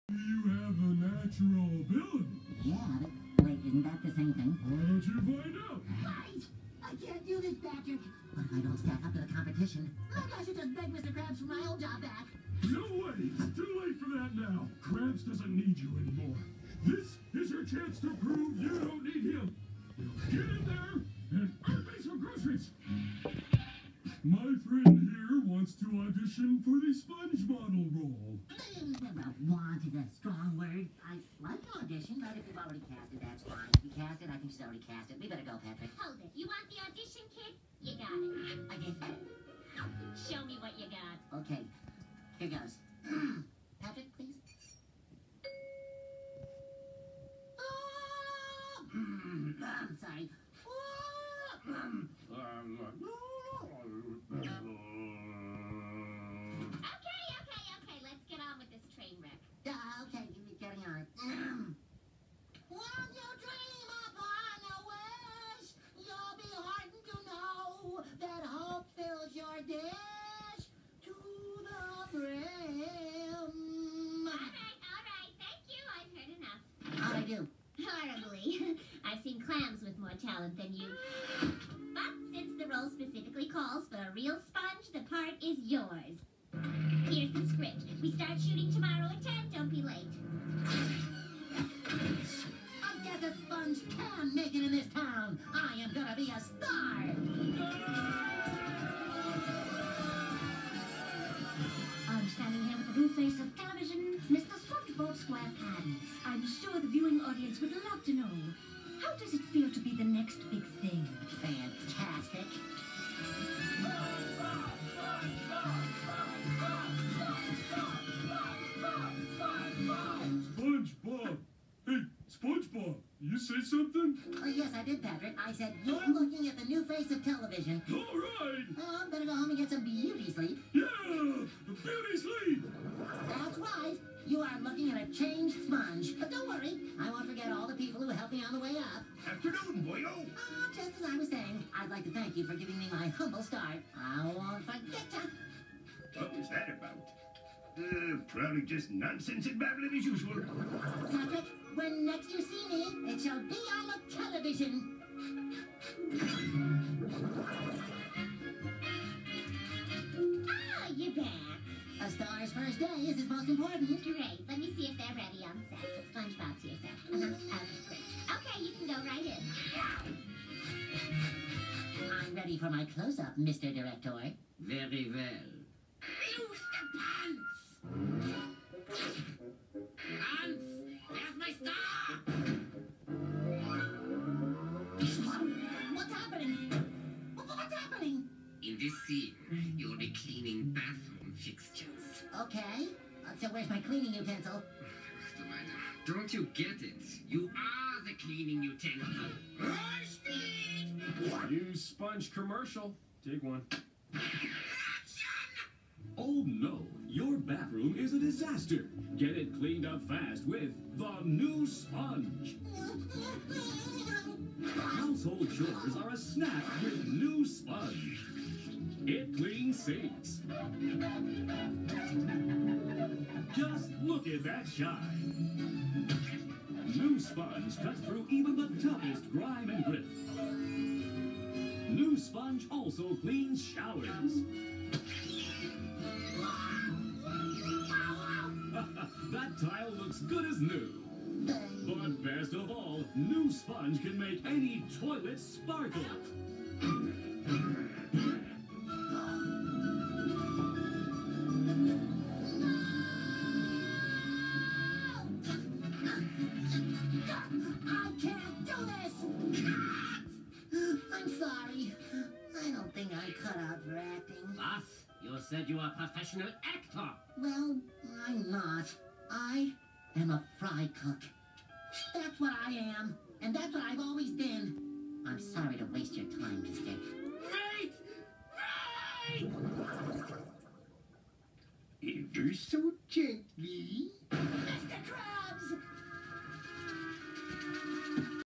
You have a natural ability. Yeah, but wait, isn't that the same thing? Why don't you find out? Right! I can't do this, Patrick. What if I don't stack up to the competition? Maybe I should just beg Mr. Krabs for my old job back. No way! It's too late for that now. Krabs doesn't need you anymore. This is your chance to prove you don't need him. Get in there and pay some groceries. My friend here wants to audition for the sponge model role. Want is a strong word. I like the audition, but if you've already cast it, that's fine. If you cast it, I think she's already cast it. We better go, Patrick. Hold it. You want the audition, kid? You got it. I guess. Show me what you got. Okay, here goes. Patrick, please. I'm sorry. Okay. Let's get on with this train wreck. Okay, getting on it. When you dream upon a wish, you'll be heartened to know that hope fills your dish to the brim. All right. Thank you. I've heard enough. How'd I do? Horribly. I've seen clams with more talent than you. But since the role specifically calls for a real sponge, the part is yours. Here's the script. We start shooting tomorrow at 10. Don't be late. I guess a sponge can make it in this town. I am gonna be a star. I'm standing here with the new face of television, Mr. SpongeBob SquarePants. I'm sure the viewing audience would love to know, how does it feel to be the next big thing? Fantastic. SpongeBob! Hey, SpongeBob, you say something? Oh, yes, I did, Patrick. I said, you're looking at the new face of television. All right! Oh, I'm gonna go home and get some beauty sleep. Yeah! Beauty sleep! That's right. You are looking at a changed sponge. But don't worry, I won't forget all the people who helped me on the way up. Afternoon, boyo! Just as I was saying, I'd like to thank you for giving me my humble start. I won't forget ya. What was that about? Probably just nonsense and babbling as usual. Patrick, when next you see me, it shall be on the television. Ah, you're back. A star's first day is his most important. Great. Let me see if they're ready on set. SpongeBob's here, sir. Great. Okay, you can go right in. I'm ready for my close-up, Mr. Director. Very well. Loose the pants! Hans, where's my star? What's happening? What's happening? In this scene, you'll be cleaning bathroom fixtures. Okay. So where's my cleaning utensil? Don't you get it? You are the cleaning utensil. High speed! New sponge commercial. Take one. Oh no, your bathroom is a disaster. Get it cleaned up fast with the new sponge. Household chores are a snap with new sponge. It cleans sinks. Just look at that shine. New sponge cuts through even the toughest grime and grit. New sponge also cleans showers. That tile looks good as new. But best of all, new sponge can make any toilet sparkle. I can't do this! I'm sorry. I don't think I'm cut out for acting. What? You said you are a professional actor. Well, I'm not. I am a fry cook. That's what I am, and that's what I've always been. I'm sorry to waste your time, mister.